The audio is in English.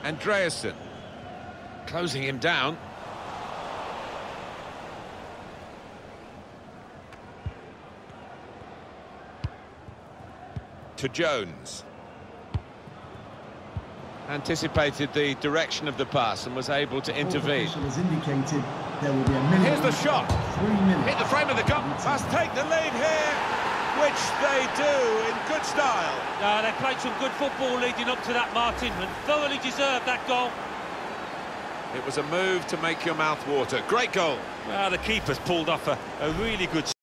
Andreasen. Closing him down. To Jones. Anticipated the direction of the pass and was able to intervene. Has indicated there will be a minute. Here's the shot. 3 minutes. Hit the frame of the cup. Must take the lead here, which they do in good style. They played some good football leading up to that, Martin, and thoroughly deserved that goal. It was a move to make your mouth water. Great goal. Well, the keeper's pulled off a really good